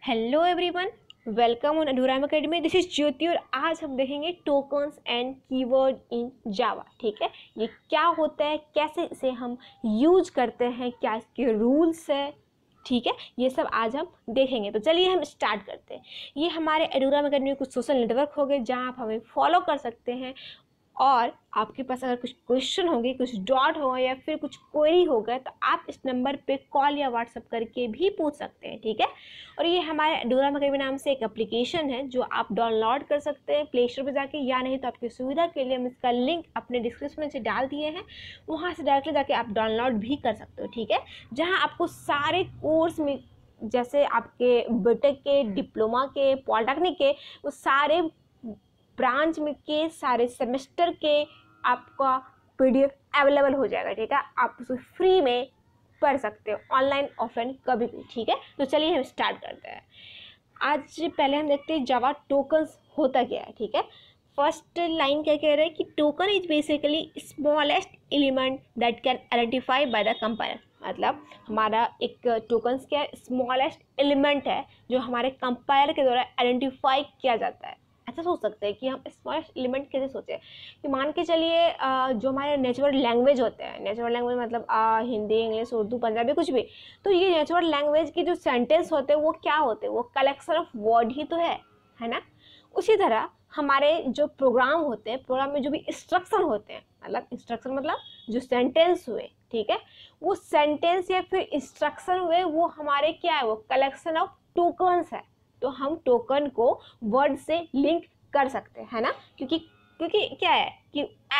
Hello everyone, welcome on Aduram academy. This is Jyoti और आज हम देखेंगे tokens and keyword in Java. ठीक है, ये क्या होता है, कैसे इसे हम यूज करते हैं, क्या इसके रूल्स है, ठीक है, ये सब आज हम देखेंगे। तो चलिए हम स्टार्ट करते हैं। ये हमारे अडूराम अकेडमी कुछ सोशल नेटवर्क हो गए जहाँ आप हमें फॉलो कर सकते हैं और आपके पास अगर कुछ क्वेश्चन होंगे, कुछ डॉट होगा या फिर कुछ क्वेरी होगा तो आप इस नंबर पे कॉल या व्हाट्सअप करके भी पूछ सकते हैं। ठीक है, और ये हमारे अडूराम अकेडमी नाम से एक एप्लीकेशन है जो आप डाउनलोड कर सकते हैं प्ले स्टोर पर जाके, या नहीं तो आपकी सुविधा के लिए हम इसका लिंक अपने डिस्क्रिप्शन में से डाल दिए हैं, वहाँ से डायरेक्टली जाके आप डाउनलोड भी कर सकते हो। ठीक है, जहाँ आपको सारे कोर्स में जैसे आपके बीटेक के, डिप्लोमा के, पॉलिटेक्निक के, वो सारे ब्रांच में के सारे सेमेस्टर के आपका पीडीएफ अवेलेबल हो जाएगा। ठीक है, आप उसे फ्री में पढ़ सकते हो, ऑनलाइन ऑफलाइन कभी भी। ठीक है, तो चलिए हम स्टार्ट करते हैं। आज पहले हम देखते हैं जावा टोकन्स होता क्या है। ठीक है, फर्स्ट लाइन क्या कह रहा है कि token is basically smallest element that can identify by the compiler. मतलब हमारा एक टोकन्स क्या है, स्मॉलेस्ट एलिमेंट है जो हमारे कंपाइलर के द्वारा आइडेंटिफाई किया जाता है। ऐसा सोच सकते हैं कि हम स्मॉलेस्ट एलिमेंट कैसे सोचें कि मान के चलिए जो हमारे नेचुरल लैंग्वेज होते हैं, नेचुरल लैंग्वेज मतलब हिंदी, इंग्लिश, उर्दू, पंजाबी, कुछ भी, तो ये नेचुरल लैंग्वेज के जो सेंटेंस होते हैं वो क्या होते हैं, वो कलेक्शन ऑफ वर्ड ही तो है ना। उसी तरह हमारे जो प्रोग्राम होते हैं, प्रोग्राम में जो भी इंस्ट्रक्शन होते हैं, मतलब इंस्ट्रक्शन मतलब जो सेंटेंस हुए, ठीक है, वो सेंटेंस या फिर इंस्ट्रक्शन हुए वो हमारे क्या है, वो कलेक्शन ऑफ टोकन्स है। तो हम टोकन को वर्ड से लिंक कर सकते हैं, है ना, क्योंकि क्या है कि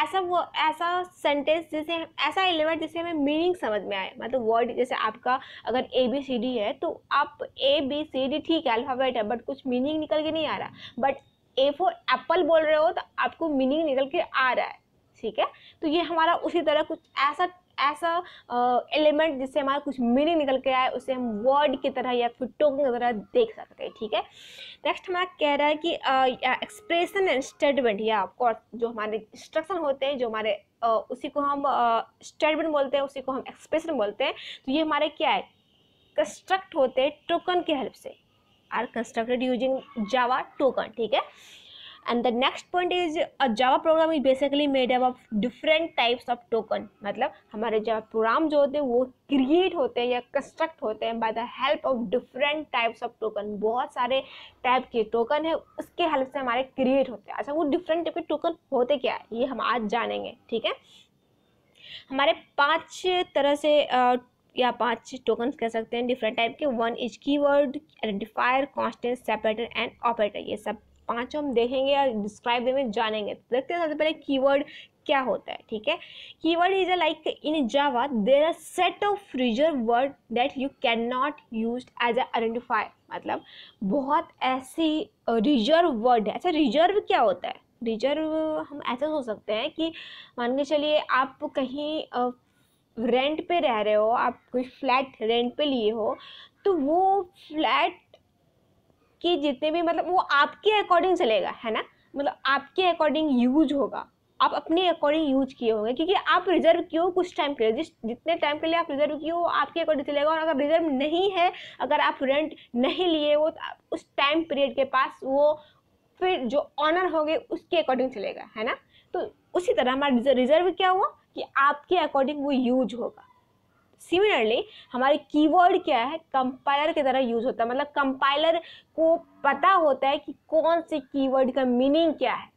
ऐसा सेंटेंस जैसे ऐसा एलिमेंट जिससे हमें मीनिंग समझ में आए। मतलब वर्ड जैसे आपका अगर ABCD है तो आप ABCD ठीक है, अल्फाबेट है, बट कुछ मीनिंग निकल के नहीं आ रहा। बट A फॉर एप्पल बोल रहे हो तो आपको मीनिंग निकल के आ रहा है। ठीक है, तो ये हमारा उसी तरह कुछ ऐसा एलिमेंट जिससे हमारा कुछ मीनिंग निकल के आए, उसे हम वर्ड की तरह या फिर टोकन की तरह देख सकते हैं। ठीक है, नेक्स्ट हमारा कह रहा है कि एक्सप्रेशन एंड स्टेटमेंट, या ऑफकोर्स जो हमारे इंस्ट्रक्शन होते हैं, जो हमारे उसी को हम स्टेटमेंट बोलते हैं, उसी को हम एक्सप्रेशन बोलते हैं। तो ये हमारे क्या है, कंस्ट्रक्ट होते हैं टोकन की हेल्प से, are constructed using Java token. ठीक है, and the next point is a java program is basically made up of different types of token। मतलब हमारे java प्रोग्राम जो होते हैं वो क्रिएट होते हैं या कंस्ट्रक्ट होते हैं by the help of different types of token। बहुत सारे टाइप के टोकन है, उसके हेल्प से हमारे क्रिएट होते हैं। अच्छा, वो डिफरेंट टाइप के टोकन होते क्या है ये हम आज जानेंगे। ठीक है, हमारे 5 तरह से या 5 टोकन्स कह सकते हैं डिफरेंट टाइप के। 1 is keyword, identifier, constant, separator and operator. ये सब 5 हम देखेंगे और डिस्क्राइब में जानेंगे। तो देखते हैं सबसे पहले कीवर्ड क्या होता है। ठीक है, keyword is like in Java there are set of reserve word that you can not use as a identifier. मतलब बहुत ऐसी रिजर्व वर्ड है। अच्छा, रिजर्व क्या होता है? रिजर्व हम ऐसा सोच सकते हैं कि मान के चलिए आप कहीं रेंट पे रह रहे हो, आप कोई फ्लैट रेंट पे लिए हो, तो वो फ्लैट कि जितने भी मतलब वो आपके अकॉर्डिंग चलेगा, है ना, मतलब आपके अकॉर्डिंग यूज होगा, आप अपने अकॉर्डिंग यूज किए होंगे, क्योंकि आप रिजर्व किए हो कुछ टाइम के लिए, जितने टाइम के लिए आप रिजर्व किए हो आपके अकॉर्डिंग चलेगा। और अगर रिजर्व नहीं है, अगर आप रेंट नहीं लिए हो, तो उस टाइम पीरियड के पास वो फिर जो ऑनर होंगे उसके अकॉर्डिंग चलेगा, है ना। तो उसी तरह हमारा रिजर्व क्या हुआ कि आपके अकॉर्डिंग वो यूज होगा। सिमिलरली हमारे कीवर्ड क्या है, कंपाइलर की तरह यूज होता है। मतलब कंपाइलर को पता होता है कि कौन से कीवर्ड का मीनिंग क्या है,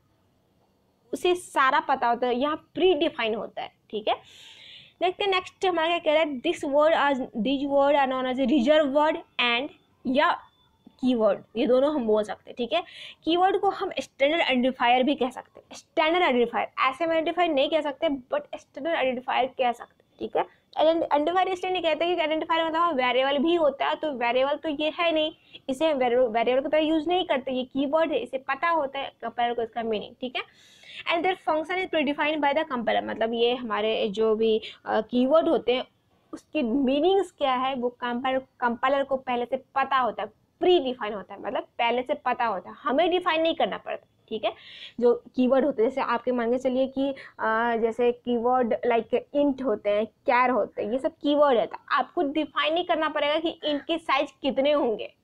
उसे सारा पता होता है, यहाँ प्री डिफाइन होता है। ठीक है, देखते हैं नेक्स्ट हमारा क्या कह रहा है, this word are known as reserve word and या कीवर्ड, ये दोनों हम बोल सकते हैं। ठीक है, कीवर्ड को हम स्टैंडर्ड आइडेंटिफायर भी कह सकते हैं। स्टैंडर्ड आइडेंटिफायर ऐसे में आइडेंटिफायर नहीं कह सकते, बट स्टैंडर्ड आइडेंटिफायर कह सकते हैं। ठीक है, आइडेंटिफायर इसलिए नहीं कहते कि आइडेंटिफायर मतलब वेरिएबल भी होता है, तो वेरिएबल तो ये है नहीं, इसे हम वेरिएबल की तरह यूज नहीं करते। ये कीवर्ड है, इसे पता होता है कंपाइलर को इसका मीनिंग। ठीक है, and there function is predefined by the compiler. मतलब ये हमारे जो भी कीवर्ड होते हैं उसकी मीनिंग्स क्या है वो कंपाइलर को पहले से पता होता है, प्री डिफाइन होता है, मतलब पहले से पता होता है, हमें डिफाइन नहीं करना पड़ता। ठीक है, जो कीवर्ड होते हैं जैसे आपके मान के चलिए कि जैसे कीवर्ड लाइक इंट होते हैं, कैर होते हैं, ये सब कीवर्ड है, तो आपको डिफाइन नहीं करना पड़ेगा कि इंट के साइज कितने होंगे।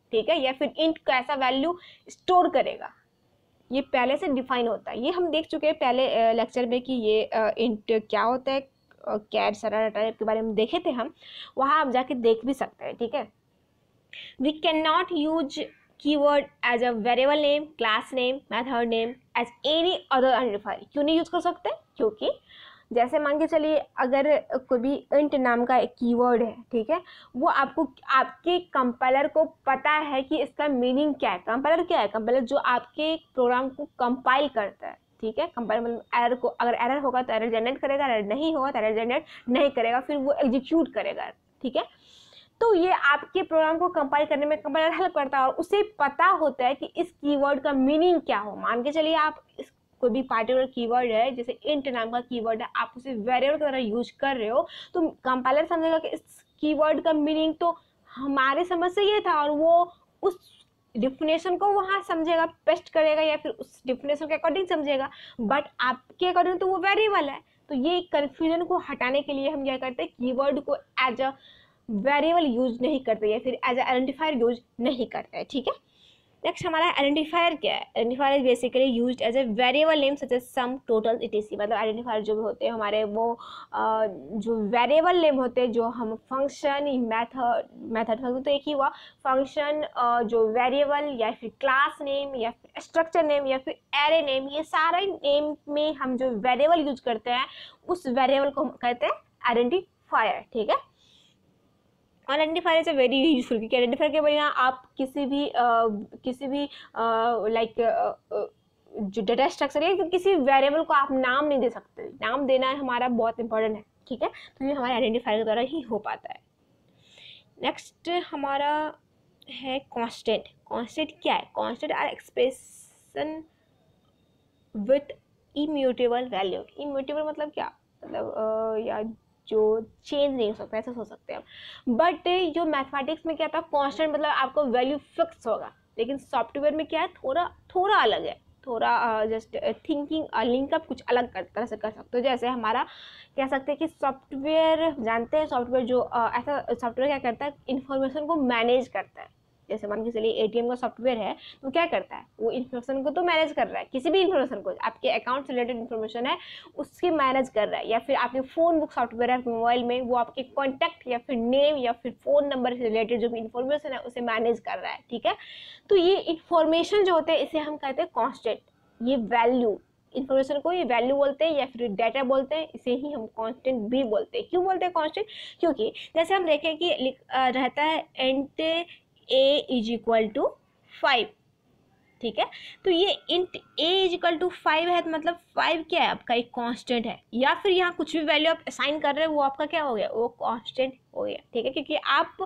ठीक है, या फिर इंट का ऐसा वैल्यू स्टोर करेगा, ये पहले से डिफाइन होता है। ये हम देख चुके हैं पहले लेक्चर में कि ये इंट क्या होता है, कैर सारा डाटा टाइप के बारे में देखे थे हम, वहाँ आप जाके देख भी सकते हैं, ठीक है। We can not use keyword as a variable name, class name, method name as any other identifier. क्यों नहीं यूज कर सकते? क्योंकि जैसे मान के चलिए अगर कोई भी इंट नाम का एक कीवर्ड है, ठीक है, वो आपको आपके कंपाइलर को पता है कि इसका मीनिंग क्या है। कंपाइलर क्या है? कंपाइलर जो आपके प्रोग्राम को कंपाइल करता है, ठीक है। कंपाइलर मतलब एरर को, अगर एरर होगा तो एरर जनरेट करेगा, एरर नहीं होगा तो एरर जनरेट नहीं करेगा, फिर वो एग्जीक्यूट करेगा, ठीक है। तो ये आपके प्रोग्राम को कंपाइल करने में कंपाइलर हेल्प करता है और उसे पता होता है कि इस कीवर्ड का मीनिंग क्या हो। मान के चलिए आप इस कोई भी पार्टिकुलर कीवर्ड है, जैसे इंट नाम का कीवर्ड है, आप उसे वेरिएबल की तरह यूज कर रहे हो, तो कंपाइलर समझेगा कि इस कीवर्ड का मीनिंग तो हमारे समझ से ये था, और वो उस डिफिनेशन को वहाँ समझेगा, पेस्ट करेगा या फिर उस डिफिनेशन के अकॉर्डिंग समझेगा, बट आपके अकॉर्डिंग तो वो वेरिएबल है। तो ये कन्फ्यूजन को हटाने के लिए हम क्या करते हैं, कीवर्ड को एज अ वेरिएबल यूज नहीं करते या फिर एज आइडेंटिफायर यूज नहीं करते हैं, ठीक है। नेक्स्ट हमारा आइडेंटिफायर क्या है? Identifier is basically used as a variable name such as sum, total, etc। मतलब आइडेंटिफायर जो भी होते हैं हमारे वो जो वेरिएबल नेम होते हैं, जो हम फंक्शन, मेथड फंक्शन तो एक ही हुआ, फंक्शन, जो वेरिएबल या फिर क्लास नेम या फिर स्ट्रक्चर नेम या फिर एरे नेम, ये सारे नेम में हम जो वेरिएबल यूज करते हैं उस वेरिएबल को हम कहते हैं आइडेंटिफायर, ठीक है। और आइडेंटिफायर इज वेरी यूजफुल, क्योंकि आइडेंटिफायर के बिना आप किसी भी लाइक जो डाटा स्ट्रक्चर है, तो किसी वेरिएबल को आप नाम नहीं दे सकते। नाम देना हमारा बहुत इंपॉर्टेंट है, ठीक है। तो ये हमारे आइडेंटिफायर के द्वारा ही हो पाता है। नेक्स्ट हमारा है कांस्टेंट। कांस्टेंट क्या है? Constant are expression with immutable value. Immutable मतलब क्या? मतलब या जो चेंज नहीं हो सकता, ऐसा सोच सकते हैं हम। बट जो मैथमेटिक्स में क्या था, कांस्टेंट मतलब आपको वैल्यू फिक्स होगा, लेकिन सॉफ्टवेयर में क्या है, थोड़ा अलग है, थोड़ा जस्ट थिंकिंग लिंकअप कुछ अलग तरह से कर सकते हो। जैसे हमारा कह सकते हैं कि सॉफ्टवेयर, जानते हैं सॉफ्टवेयर जो ऐसा सॉफ्टवेयर क्या करता है, इंफॉर्मेशन को मैनेज करता है। जैसे मान के चलिए एटीएम का सॉफ्टवेयर है, तो क्या करता है, वो इन्फॉर्मेशन को तो मैनेज कर रहा है, किसी भी इन्फॉर्मेशन को, आपके अकाउंट से रिलेटेड इन्फॉर्मेशन है उसके मैनेज कर रहा है। या फिर आपके फ़ोन बुक सॉफ्टवेयर है मोबाइल में, वो आपके कॉन्टैक्ट या फिर नेम या फिर फ़ोन नंबर से रिलेटेड जो भी इन्फॉर्मेशन है उसे मैनेज कर रहा है, ठीक है। तो ये इन्फॉर्मेशन जो होते हैं इसे हम कहते हैं कॉन्स्टेंट। ये वैल्यू, इन्फॉर्मेशन को ये वैल्यू बोलते हैं या फिर डाटा बोलते हैं, इसे ही हम कांस्टेंट भी बोलते हैं। क्यों बोलते हैं कांस्टेंट? क्योंकि जैसे हम देखें कि रहता है int a is equal to 5, ठीक है। तो ये int a is equal to 5 है, तो मतलब 5 क्या है, आपका एक कांस्टेंट है। या फिर यहाँ कुछ भी वैल्यू आप असाइन कर रहे हो वो आपका क्या हो गया, वो कांस्टेंट हो गया, ठीक है। क्योंकि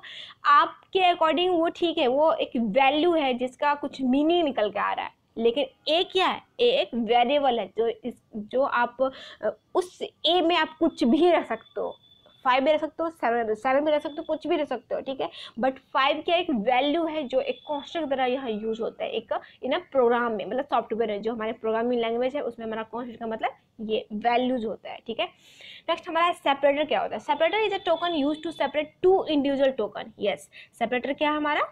आपके अकॉर्डिंग वो ठीक है, वो एक वैल्यू है जिसका कुछ मीनिंग निकल के आ रहा है। लेकिन ए क्या है? ए एक वेरिएबल है, जो आप उस ए में आप कुछ भी रख सकते हो, 5 भी रख सकते हो, 7 भी रख सकते हो, कुछ भी रख सकते हो, ठीक है। बट 5 क्या एक वैल्यू है जो एक कांस्टेंट की तरह यहाँ यूज होता है एक इन अ प्रोग्राम में, मतलब सॉफ्टवेयर है जो हमारे प्रोग्रामिंग लैंग्वेज है उसमें हमारा कांस्टेंट का मतलब ये वैल्यूज होता है, ठीक है। नेक्स्ट हमारा सेपरेटर क्या होता है? Separator is a token use to separate two individual token. Yes, separator क्या है हमारा,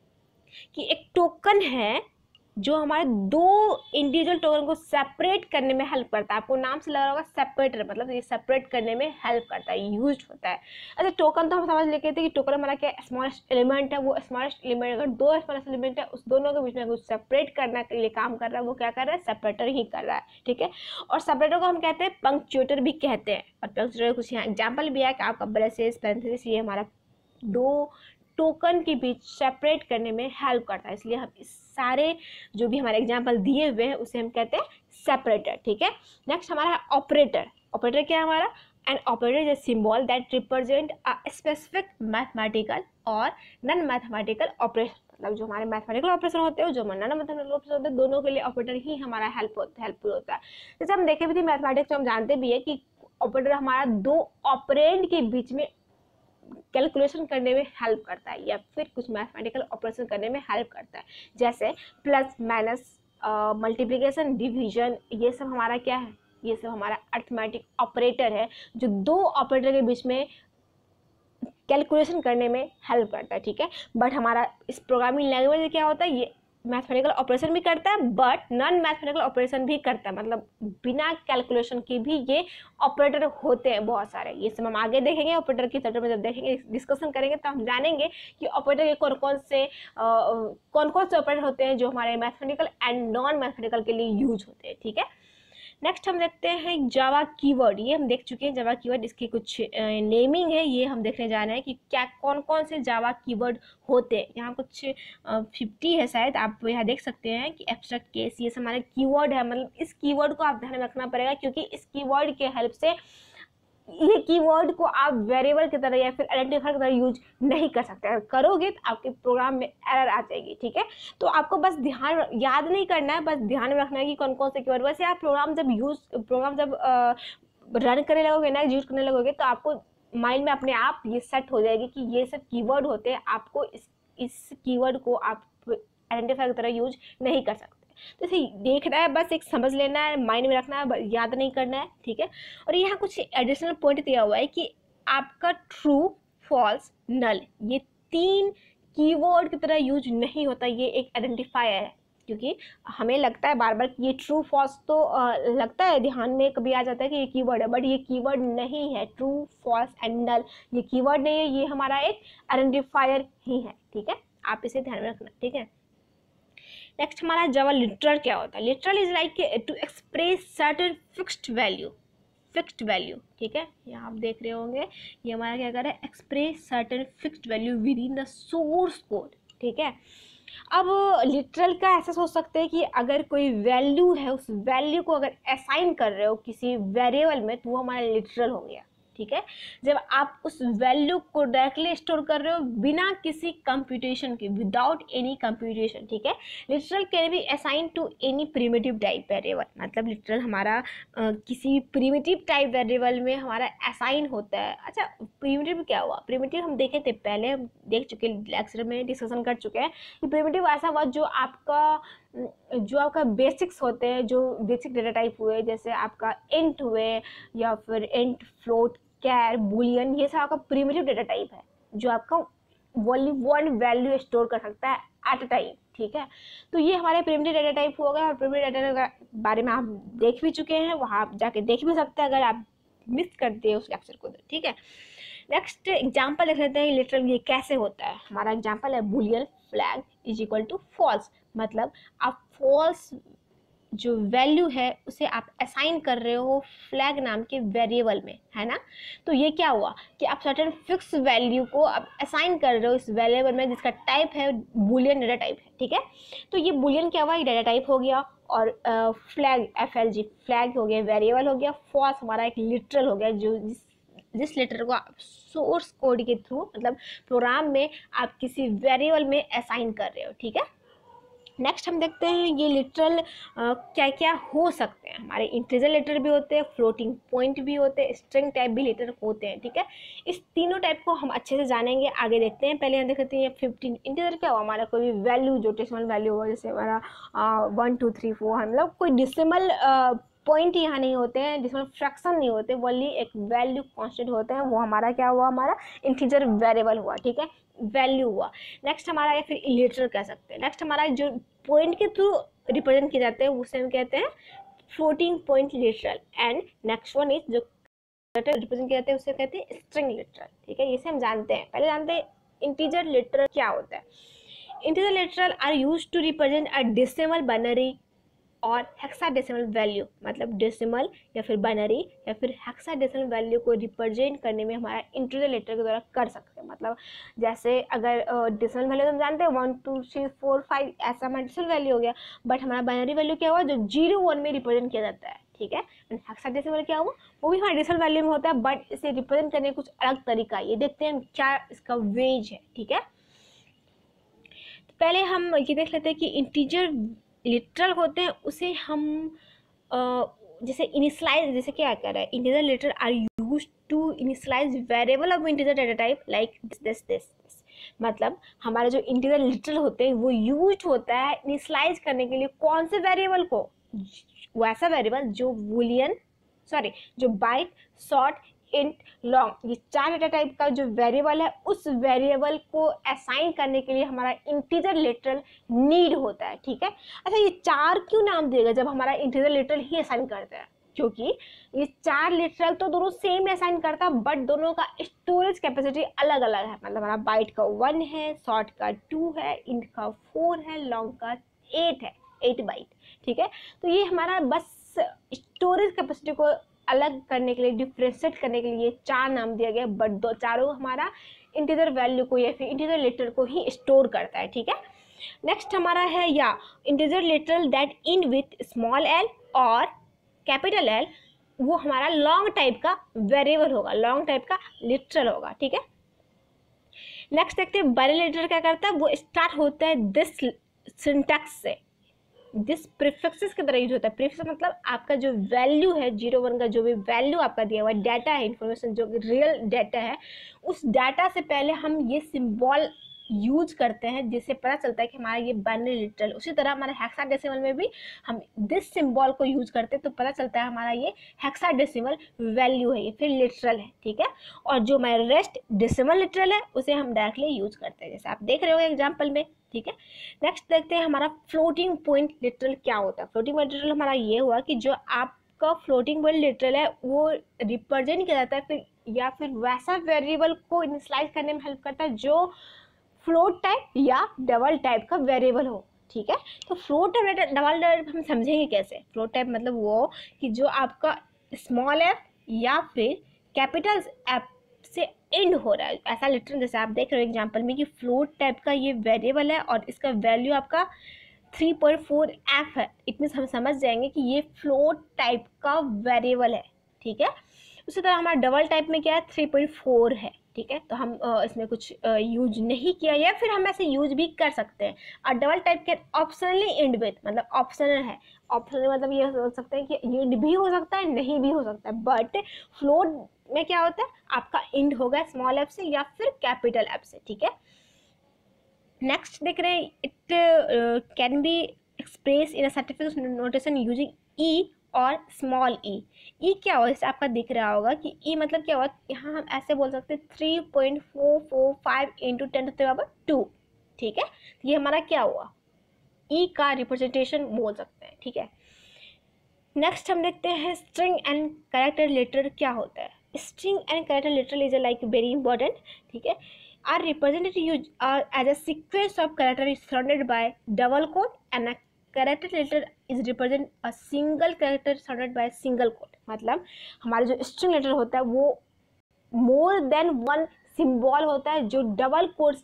कि एक टोकन है जो हमारे दो इंडिविजुअल टोकन को सेपरेट करने में हेल्प करता है। आपको नाम से लग रहा होगा सेपरेटर, मतलब ये सेपरेट करने में हेल्प करता है, यूज होता है। अच्छा, टोकन तो हम समझ लेते थे कि टोकन हमारा क्या स्मॉलेस्ट एलिमेंट है। वो स्मॉलेस्ट एलिमेंट, अगर दो स्मॉलेस्ट एलिमेंट है, उस दोनों के बीच में कुछ सेपरेट करने के लिए काम कर रहा है, वो क्या कर रहा है, सेपरेटर ही कर रहा है, ठीक है। और सेपरेटर को हम कहते हैं पंक्चुएटर भी कहते हैं। और पंक्चुएटर कुछ यहाँ एग्जाम्पल भी है कि आपका ब्रेसेस, पैरेंथेसिस, ये हमारा दो टोकन के बीच सेपरेट करने में हेल्प करता है, इसलिए हम इस सारे जो भी हमारे एग्जांपल दिए हुए हैं उसे हम कहते हैं सेपरेटर, ठीक है। नेक्स्ट हमारा है ऑपरेटर। ऑपरेटर क्या है हमारा? An operator is a symbol that represent a specific mathematical और नॉन मैथमेटिकल ऑपरेशन। मतलब जो हमारे मैथमेटिकल ऑपरेशन होते हैं, जो नॉन मैथमेटिकल ऑपरेशन होते हैं, दोनों के लिए ऑपरेटर ही हमारा हेल्पफुल होता है। जैसे हम देखे भी थे मैथमेटिक्स में, हम जानते भी है कि ऑपरेटर हमारा दो ऑपरेंड के बीच में कैलकुलेशन करने में हेल्प करता है या फिर कुछ मैथमेटिकल ऑपरेशन करने में हेल्प करता है। जैसे प्लस, माइनस, मल्टीप्लिकेशन, डिवीजन, ये सब हमारा क्या है, ये सब हमारा अर्थमेटिक ऑपरेटर है जो दो ऑपरेटर के बीच में कैलकुलेशन करने में हेल्प करता है, ठीक है। बट हमारा इस प्रोग्रामिंग लैंग्वेज में क्या होता है, ये मैथमेटिकल ऑपरेशन भी करता है बट नॉन मैथमेटिकल ऑपरेशन भी करता है, मतलब बिना कैलकुलेशन के भी ये ऑपरेटर होते हैं बहुत सारे। ये सब हम आगे देखेंगे, ऑपरेटर की चैप्टर में जब देखेंगे, डिस्कशन करेंगे तो हम जानेंगे कि ऑपरेटर के कौन कौन से ऑपरेटर होते हैं जो हमारे मैथमेटिकल एंड नॉन मैथमेटिकल के लिए यूज होते हैं, ठीक है। नेक्स्ट हम देखते हैं जावा कीवर्ड। ये हम देख चुके हैं जावा कीवर्ड, इसकी कुछ नेमिंग है, ये हम देखने जा रहे हैं कि क्या कौन कौन से जावा कीवर्ड होते हैं। यहाँ कुछ 50 है शायद, आप यहाँ देख सकते हैं कि एब्स्ट्रैक्ट केस, ये हमारे कीवर्ड है। मतलब इस कीवर्ड को आप ध्यान में रखना पड़ेगा, क्योंकि इस कीवर्ड के हेल्प से ये कीवर्ड को आप वेरिएबल की तरह या फिर आइडेंटिफायर की तरह यूज नहीं कर सकते। अगर करोगे तो आपके प्रोग्राम में एरर आ जाएगी, ठीक है। तो आपको बस याद नहीं करना है, बस ध्यान में रखना है कि कौन कौन से कीवर्ड। वैसे आप प्रोग्राम जब रन करने लगोगे ना, यूज करने लगोगे, तो आपको माइंड में अपने आप ये सेट हो जाएगी कि ये सब कीवर्ड होते हैं। आपको इस कीवर्ड को आप आइडेंटिफायर की तरह यूज नहीं कर सकते। तो इसे देखना है, बस एक समझ लेना है, माइंड में रखना है, याद नहीं करना है, ठीक है। और यहाँ कुछ एडिशनल पॉइंट दिया हुआ है कि आपका ट्रू, फॉल्स, नल, ये 3 कीवर्ड की तरह यूज नहीं होता। ये एक आइडेंटिफायर है, क्योंकि हमें लगता है बार बार कि ये ट्रू फॉल्स तो लगता है, ध्यान में कभी आ जाता है कि ये कीवर्ड है, बट ये कीवर्ड नहीं है। ट्रू, फॉल्स एंड नल ये कीवर्ड नहीं है, ये हमारा एक आइडेंटिफायर ही है, ठीक है। आप इसे ध्यान में रखना, ठीक है। नेक्स्ट हमारा जावा लिटरल क्या होता है। Literal is like to express certain fixed value, ठीक है। यहाँ आप देख रहे होंगे ये हमारा क्या कर रहा है, express certain fixed value within the source code, ठीक है। अब लिटरल का ऐसा सोच सकते हैं कि अगर कोई वैल्यू है, उस वैल्यू को अगर असाइन कर रहे हो किसी वेरिएबल में, तो वो हमारा लिटरल हो गया, ठीक है। जब आप उस वैल्यू को डायरेक्टली स्टोर कर रहे हो बिना किसी कंप्यूटेशन के, विदाउट एनी कंप्यूटेशन, ठीक है। Literal can be assign to any primitive type variable, मतलब लिटरल हमारा किसी प्रिमिटिव टाइप वेरिएबल में हमारा असाइन होता है। अच्छा, प्रिमिटिव क्या हुआ? प्रिमिटिव हम देखे थे पहले, हम देख चुके लेक्चर में, डिस्कशन कर चुके हैं कि प्रिमिटिव ऐसा हुआ जो आपका बेसिक्स होते हैं, जो बेसिक डेटा टाइप हुए, जैसे आपका इंट हुए या फिर इंट, फ्लोट, कैर, बुलियन, ये सब आपका प्रिमिटिव डेटा टाइप है जो आपका ओनली वन वैल्यू स्टोर कर सकता है एट अ टाइम, ठीक है। तो ये हमारे प्रिमिटिव डेटा टाइप हो गया, और प्रिमिटिव डेटा टाइप के बारे में आप देख भी चुके हैं, वहाँ आप जाके देख भी सकते हैं अगर आप मिस करते हैं उस लेक्चर को, ठीक है। नेक्स्ट एग्जाम्पल देख लेते हैं लिटरल ये कैसे होता है। हमारा एग्जाम्पल है boolean flag is equal to false, मतलब आप फॉल्स जो वैल्यू है उसे आप असाइन कर रहे हो फ्लैग नाम के वेरिएबल में, है ना। तो ये क्या हुआ कि आप सर्टेन फिक्स वैल्यू को आप असाइन कर रहे हो इस वेरिएबल में, जिसका टाइप है बुलियन डेटा टाइप है, ठीक है। तो ये बुलियन क्या हुआ, ये डेटा टाइप हो गया, और फ्लैग FLG फ्लैग हो गया, वेरिएबल हो गया। फॉल्स हमारा एक लिटरल हो गया, जो जिस लेटर को आप सोर्स कोड के थ्रू, मतलब प्रोग्राम में आप किसी वेरिएबल में असाइन कर रहे हो, ठीक है। नेक्स्ट हम देखते हैं ये लिटरल क्या क्या हो सकते हैं। हमारे इंटीजर लेटर भी होते हैं, फ्लोटिंग पॉइंट भी होते हैं, स्ट्रिंग टाइप भी लेटर होते हैं, ठीक है। इस तीनों टाइप को हम अच्छे से जानेंगे, आगे देखते हैं। पहले हम देखते हैं 15 इंटीजर क्या हुआ, हमारा कोई भी वैल्यू जो डेसिमल वैल्यू हुआ, जैसे हमारा 1 2 3 4, मतलब कोई डेसिमल पॉइंट यहाँ नहीं होते हैं, जिसमें फ्रैक्शन नहीं होते, ओनली एक वैल्यू कांस्टेंट होते हैं, वो हमारा क्या हुआ, हमारा इंटीजर वेरिएबल हुआ, ठीक है, वैल्यू हुआ। नेक्स्ट हमारा या फिर लिटरल कह सकते हैं। नेक्स्ट हमारा जो पॉइंट के थ्रू रिप्रेजेंट किए जाते हैं उसे हम कहते हैं floating point literal, and next one is जो रिप्रेजेंट किए जाते हैं उसे कहते हैं स्ट्रिंग लिटरल, ठीक है। इसे हम जानते हैं, पहले जानते हैं इंटीजर लिटरल क्या होता है। Integer literal are used to represent a decimal, binary और हेक्साडेसिमल वैल्यू, मतलब डेसिमल या फिर बाइनरी या फिर हेक्साडेसिमल वैल्यू को रिप्रेजेंट करने में हमारा इंटीजर लेटर के द्वारा कर सकते हैं। मतलब जैसे अगर डेसिमल वैल्यू तो हम जानते हैं 1 2 3 4 5, ऐसा हमारा डेसिमल वैल्यू हो गया, बट हमारा बाइनरी वैल्यू क्या हुआ, जो 0 1 में रिप्रेजेंट किया जाता है, ठीक है। हेक्साडेसिमल क्या हुआ, वो भी हमारे डेसिमल वैल्यू में होता है, बट इसे रिप्रेजेंट करने का कुछ अलग तरीका है। ये देखते हैं क्या इसका वेज है, ठीक है। तो पहले हम ये देख लेते हैं कि इंटीजर लिटरल होते हैं, उसे हम जैसे इनिशियलाइज, जैसे क्या कर रहा है, integer literal are used to initialize variable of integer data type like this, मतलब हमारे जो इंटीजर लिटरल होते हैं वो यूज्ड होता है इनिशियलाइज करने के लिए कौन से वेरिएबल को, वैसा वेरिएबल जो बुलियन जो बाइट, शॉर्ट, इंट लॉन्ग, ये 4 डेटा टाइप का जो वेरिएबल है उस वेरिएबल को असाइन करने के लिए हमारा इंटीजर लिटरल नीड होता है, ठीक है। अच्छा, ये 4 क्यों नाम दिएगा जब हमारा इंटीजर लिटरल ही असाइन करता है? क्योंकि ये 4 लिटरल तो दोनों सेम असाइन करता है, बट दोनों का स्टोरेज कैपेसिटी अलग अलग है। मतलब हमारा बाइट का 1 है, शॉर्ट का 2 है, इंट का 4 है, लॉन्ग का 8 है, 8 बाइट, ठीक है। तो ये हमारा बस स्टोरेज कैपेसिटी को अलग करने के लिए, डिफ्रेंशिएट करने के लिए 4 नाम दिया गया, बट दो चारों हमारा इंटीजर वैल्यू को या फिर इंटीजर लिटरल को ही स्टोर करता है, ठीक है। नेक्स्ट हमारा है या integer literal that in with small L और कैपिटल एल, वो हमारा लॉन्ग टाइप का वेरिएबल होगा, लॉन्ग टाइप का लिटरल होगा, ठीक है। नेक्स्ट देखते हैं बाइनरी लिटरल क्या करता है। वो स्टार्ट होता है दिस सिंटैक्स से, दिस प्रीफिक्सेस की तरह यूज होता है। प्रीफिक्स मतलब आपका जो वैल्यू है 0-1 का जो भी वैल्यू आपका दिया हुआ है, डाटा है, इन्फॉर्मेशन जो रियल डाटा है, उस डाटा से पहले हम ये सिंबल यूज करते हैं जिससे पता चलता है कि हमारा ये बाइनरी लिटरल। उसी तरह हमारे हेक्साडेसिमल में भी हम दिस सिंबल को यूज करते हैं तो पता चलता है हमारा ये हेक्साडेसिमल वैल्यू है, ये फिर लिटरल है, ठीक है। और जो हमारा रेस्ट डेसिमल लिटरल है उसे हम डायरेक्टली यूज करते हैं, जैसे आप देख रहे हो एग्जाम्पल में, ठीक है। नेक्स्ट देखते हैं हमारा फ्लोटिंग पॉइंट लिटरल क्या होता है। फ्लोटिंग पॉइंट लिटरल हमारा ये हुआ कि जो आपका फ्लोटिंग पॉइंट लिटरल है वो रिप्रेजेंट किया जाता है फिर या फिर वैसा वेरिएबल को इनिशियलाइज करने में हेल्प करता है जो फ्लोट टाइप या डबल टाइप का वेरिएबल हो, ठीक है। तो फ्लोट टाइप डबल टाइप हम समझेंगे कैसे। फ्लोट टाइप मतलब वो कि जो आपका स्मॉल एफ या फिर कैपिटल एफ से एंड हो रहा है, ऐसा लिटरल। जैसे आप देख रहे हो एग्जांपल में कि फ्लोट टाइप का ये वेरिएबल है और इसका वैल्यू आपका 3.4 एफ है। इट मीन्स हम समझ जाएंगे कि ये फ्लोट टाइप का वेरिएबल है, ठीक है। उसी तरह हमारा डबल टाइप में क्या है, 3.4 है, ठीक है। तो हम इसमें कुछ यूज नहीं किया या फिर हम ऐसे यूज भी कर सकते हैं। और डबल टाइप के ऑप्शनली एंड विथ मतलब ऑप्शनल है। ऑप्शनल मतलब ये हो सकता है कि एंड भी हो सकता है, नहीं भी हो सकता है, बट फ्लोट में क्या होता है आपका एंड होगा स्मॉल एफ से या फिर कैपिटल एफ से, ठीक है। नेक्स्ट देख रहे हैं it can be express in a certificate notation using E और स्मॉल ई। ई क्या हुआ, जैसे आपका दिख रहा होगा कि ई मतलब क्या हुआ, यहाँ हम ऐसे बोल सकते हैं 3.445 इंटू 10⁻², ठीक है। तो ये हमारा क्या हुआ, ई का रिप्रेजेंटेशन बोल सकते हैं, ठीक है। नेक्स्ट हम देखते हैं स्ट्रिंग एंड कैरेक्टर लिटरल क्या होता है। String and character literal is like very important, ठीक है। Are represented use as a sequence of character is surrounded by double quote and a character letter is represent a single character surrounded by single quote. मतलब हमारा जो string letter होता है वो more than one symbol होता है जो double quote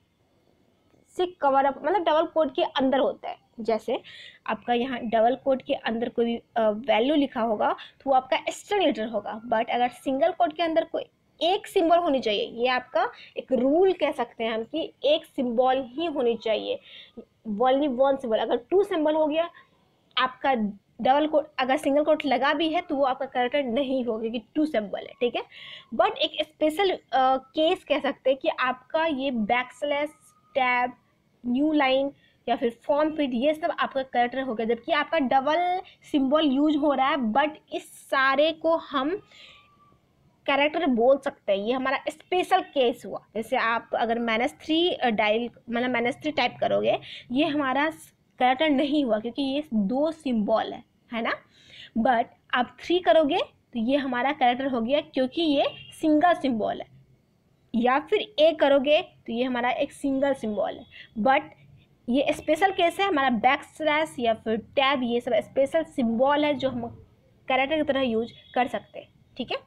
से कवर अप, मतलब डबल कोट के अंदर होता है। जैसे आपका यहाँ डबल कोट के अंदर कोई भी वैल्यू लिखा होगा तो वो आपका स्ट्रिंग लेटर होगा, बट अगर सिंगल कोट के अंदर कोई एक सिंबल होनी चाहिए, ये आपका एक रूल कह सकते हैं हम कि एक सिंबल ही होनी चाहिए, ओनली वन सिंबल। अगर 2 सिंबल हो गया आपका डबल कोट, अगर सिंगल कोट लगा भी है तो वो आपका कैरेक्टर नहीं होगा क्योंकि 2 सिंबल है, ठीक है। बट एक स्पेशल केस कह सकते हैं कि आपका ये बैकस्लैश, टैब, न्यू लाइन या फिर फॉर्म फिट ये सब आपका कैरेक्टर हो गया, जबकि आपका डबल सिंबल यूज हो रहा है, बट इस सारे को हम कैरेक्टर बोल सकते हैं। ये हमारा स्पेशल केस हुआ। जैसे आप अगर -3 डायल मतलब -3 टाइप करोगे, ये हमारा कैरेक्टर नहीं हुआ क्योंकि ये 2 सिंबल है ना। बट आप 3 करोगे तो ये हमारा कैरेक्टर हो गया क्योंकि ये सिंगल सिंबल है, या फिर ए करोगे तो ये हमारा एक सिंगल सिंबल है। बट ये स्पेशल केस है, हमारा बैकस्लैश या फिर टैब ये सब स्पेशल सिंबल है जो हम कैरेक्टर की तरह यूज कर सकते हैं, ठीक है।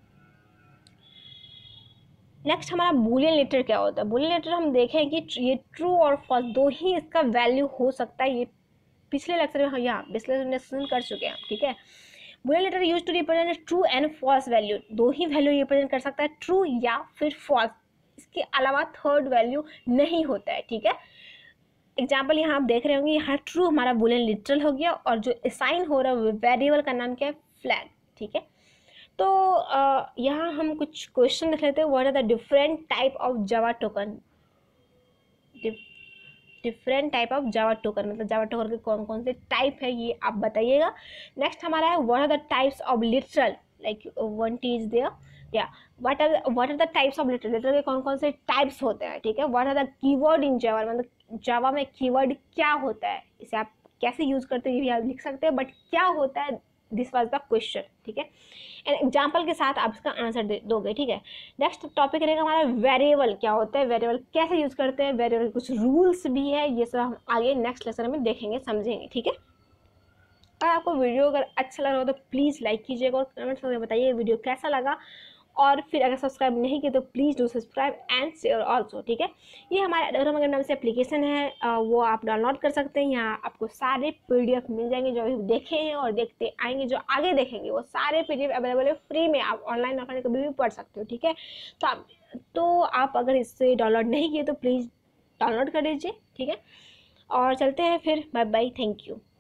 नेक्स्ट हमारा बूलियन लेटर क्या होता है। बूलियन लेटर हम देखें कि ये ट्रू और फॉल्स दो ही इसका वैल्यू हो सकता है। ये पिछले लेक्चर में हम यहाँ विश्लेषण कर चुके हैं, ठीक है। Boolean letter use to represent true and false value, दो ही वैल्यू रिप्रेजेंट कर सकता है, ट्रू या फिर फॉल्स। इसके अलावा थर्ड वैल्यू नहीं होता है, ठीक है। एग्जाम्पल यहाँ आप देख रहे होंगे, यहाँ ट्रू हमारा बूलियन लिटरल हो गया और जो असाइन हो रहा है वेरिएबल का नाम क्या है, फ्लैग, ठीक है। तो यहाँ हम कुछ क्वेश्चन देख लेते हैं। What are the different type of Java token. Different type of Java token मतलब जावा टोकन के कौन कौन से टाइप है ये आप बताइएगा। नेक्स्ट हमारा है what are the types of literal, like 1T is there, या what are the types of letter, letter के कौन कौन से टाइप्स होते हैं, ठीक है। What are the keyword in Java, मतलब जावा में कीवर्ड क्या होता है, इसे आप कैसे यूज करते हैं ये भी आप लिख सकते हैं, बट क्या होता है, दिस वाज द क्वेश्चन, ठीक है। एंड एग्जाम्पल के साथ आप इसका आंसर दोगे, ठीक है। नेक्स्ट टॉपिक रहेगा हमारा वेरिएबल क्या होता है, वेरिएबल कैसे यूज करते हैं, वेरिएबल कुछ रूल्स भी है, ये सब हम आगे नेक्स्ट लेसन में देखेंगे समझेंगे, ठीक है। अगर आपको वीडियो अगर अच्छा लगा हो तो प्लीज़ लाइक कीजिएगा और कमेंट्स करके बताइए वीडियो कैसा लगा, और फिर अगर सब्सक्राइब नहीं किए तो please do subscribe and share also, ठीक है। ये हमारे अडोरा नाम से एप्लीकेशन है, वो आप डाउनलोड कर सकते हैं। यहाँ आपको सारे PDF मिल जाएंगे जो अभी देखे हैं और देखते आएंगे, जो आगे देखेंगे वो सारे PDF अवेलेबल है फ्री में, आप ऑनलाइन ऑफलाइन कभी भी पढ़ सकते हो, ठीक है। तो आप अगर इससे डाउनलोड नहीं किए तो प्लीज़ डाउनलोड कर लीजिए, ठीक है। और चलते हैं फिर, बाय बाय, थैंक यू।